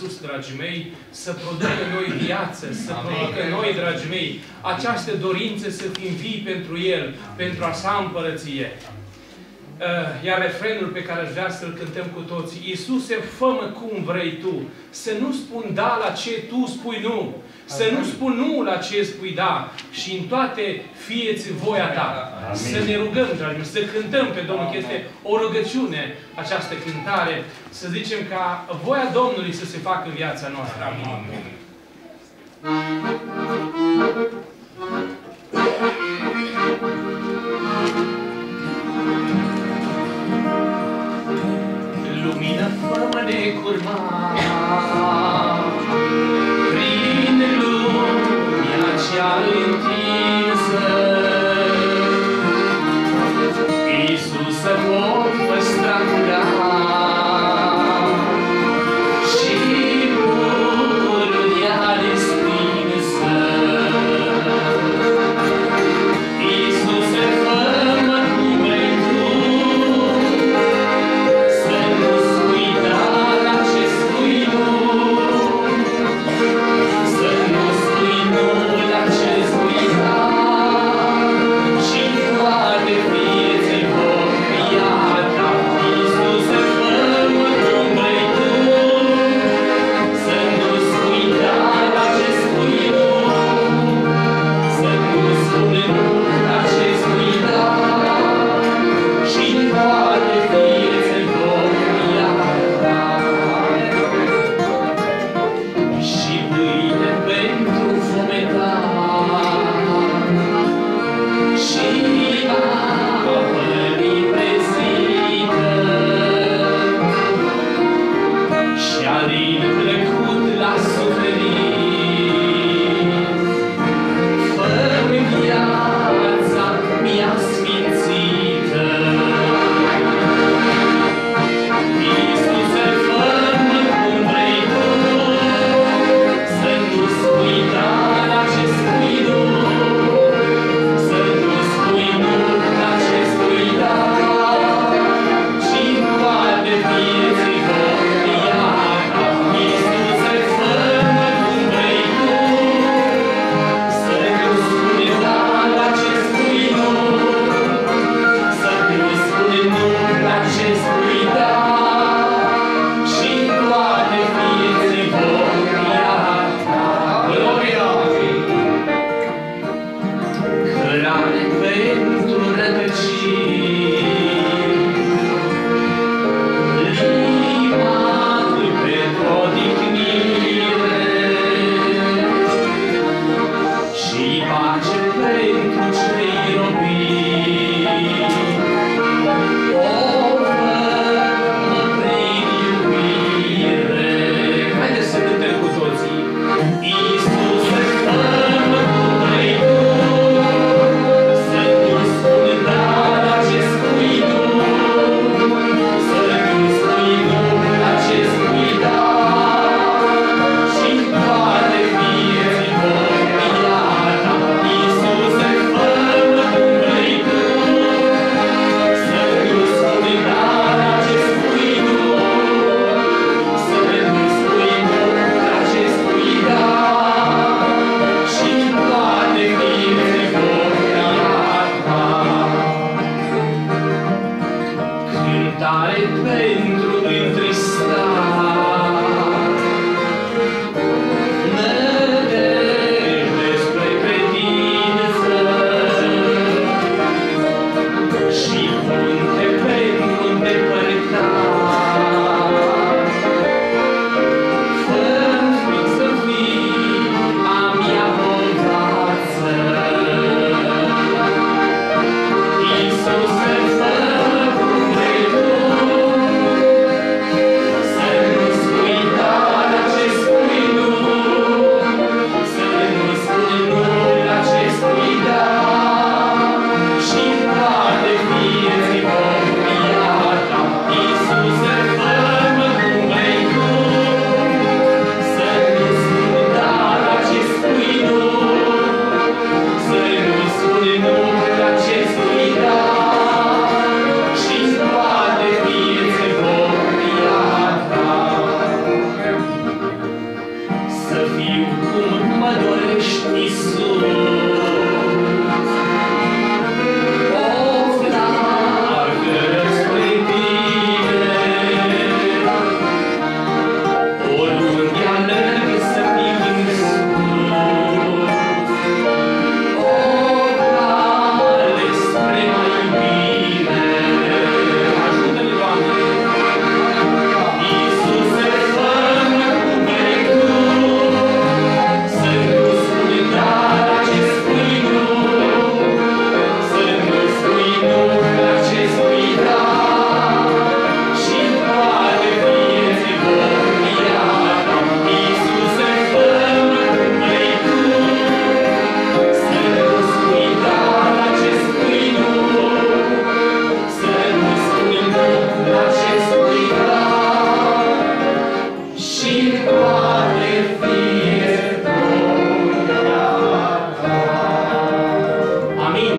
Iisus, dragii mei, să producă în noi viață, să producă în noi, dragii mei, această dorință să fim vii pentru El, pentru a sa împărăție. Iar refrenul pe care aș vrea să-l cântăm cu toții: Iisuse, fă-mă cum vrei Tu. Să nu spun da la ce Tu spui nu. Să nu spun nu la ce spui da. Și în toate fie-ți voia Ta. Amin. Să ne rugăm, dragii mei, să cântăm pe Domnul, că este o rugăciune această cântare. Să zicem ca voia Domnului să se facă în viața noastră. Amin. Lumină fără de curmat, prin lumea cea întinsă, Iisus să pot păstra curat și pururea despinsă. Iisuse, fă-mă cum vrei Tu, să nu spui da la ce spui nu. ești Iisus.